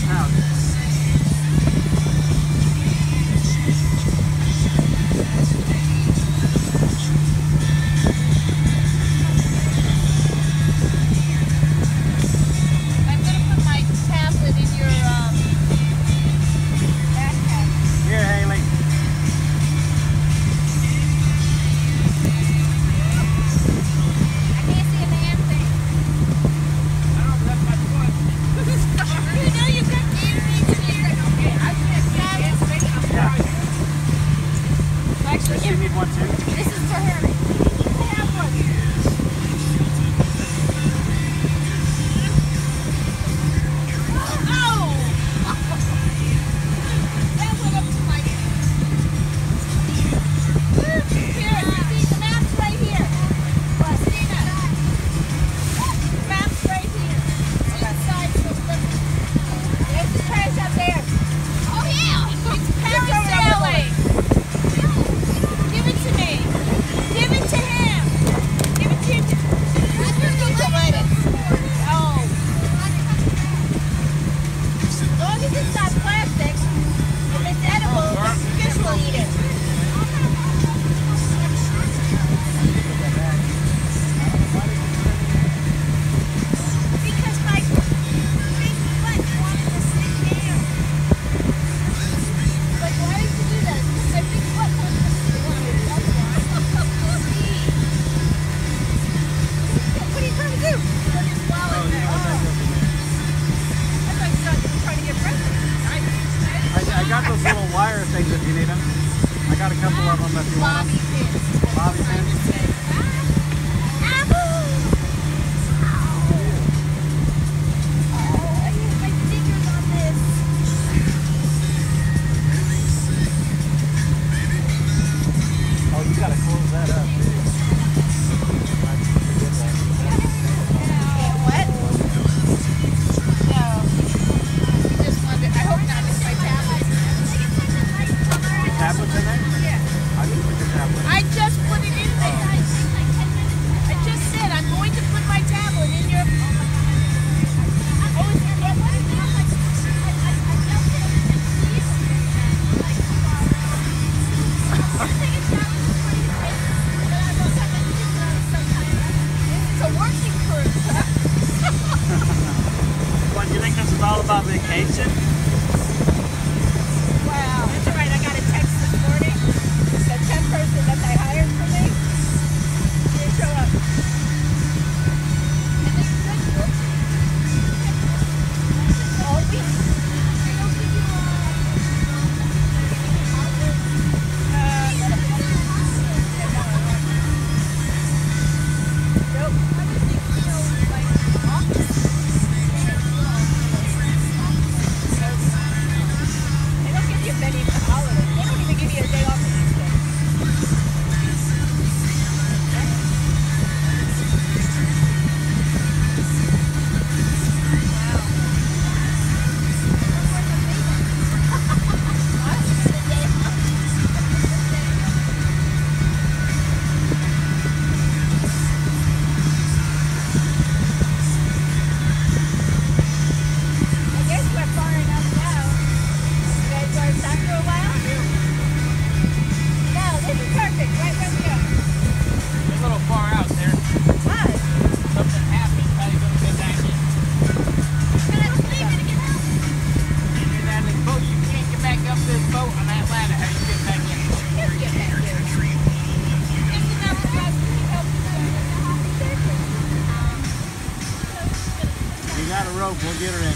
We'll get her in.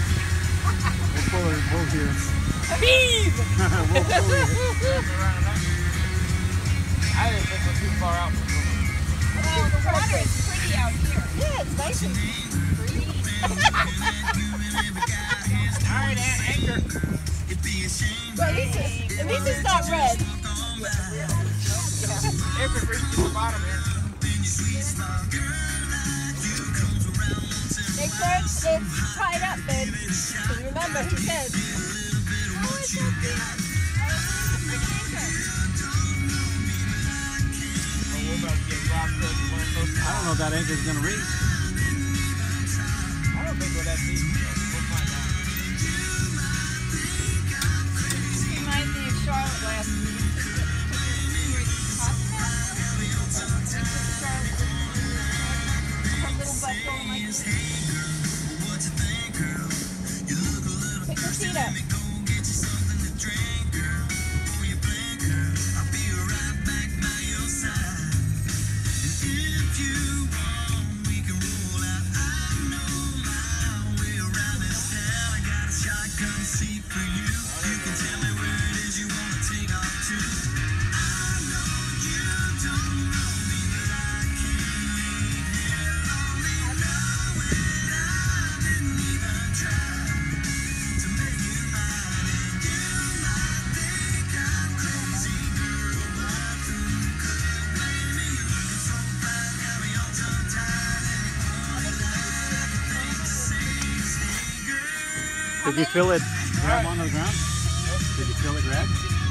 We'll pull her. We'll here. Bees! We'll pull her. I didn't think we're too far out. Well, the water is pretty out here. Yeah, it's nice and pretty. All right, anchor. Well, at least it's not red. Anchor reached to the bottom here. Make sure it's tied up, babe. Because remember, he said, oh, it's up there. I don't know if that anchor's going to reach. I don't think we're that deep. We'll find out. up. Did you feel it grab on the ground? Did you feel it grab?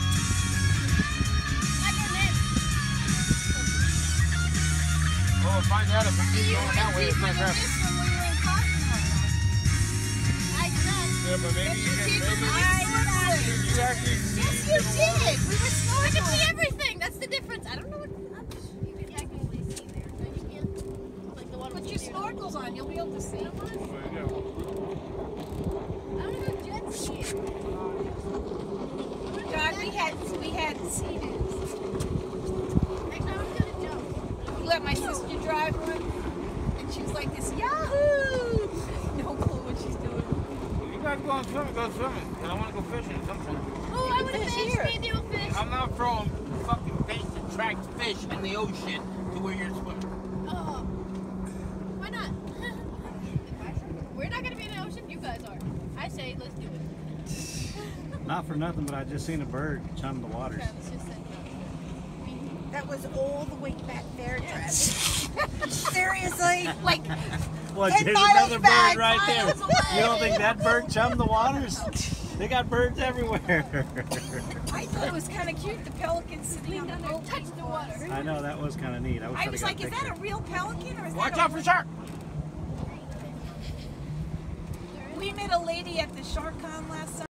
Well, we'll find out if we keep going that way. It's not grabbing. Yeah, but maybe you actually Yes, you did. We were snorkeling. I can see everything. That's the difference. I don't know what. You can technically see there, but you can't. Like the one Put with your the snorkels on. You'll be able to see. I don't know, jet ski. God, we had seated. Next time I'm gonna jump. We let my sister drive one, and she was like this, Yahoo! No clue what she's doing. You guys go swimming, go swimming. And I want to go fishing at some point. Oh, I want to Fish fish. here. Me and you will fish. I'm not throwing fucking bait to attract fish in the ocean to where you're swimming. Oh. Why not? We're not gonna be in the ocean. You guys are. I say, let's do it. Not for nothing, but I just seen a bird chum the waters. Travis just said no. That was all the way back there, Travis. Seriously? Like, Well, 10 there's miles another back, bird right there. miles away. You don't think that bird chummed the waters? They got birds everywhere. I thought it was kind of cute, the pelican sitting on the boat. Touch the water. I know, that was kind of neat. wish I I'd was got like, a is that picture. a real pelican or is Watch that out for shark! We met a lady at the Shark Con last summer.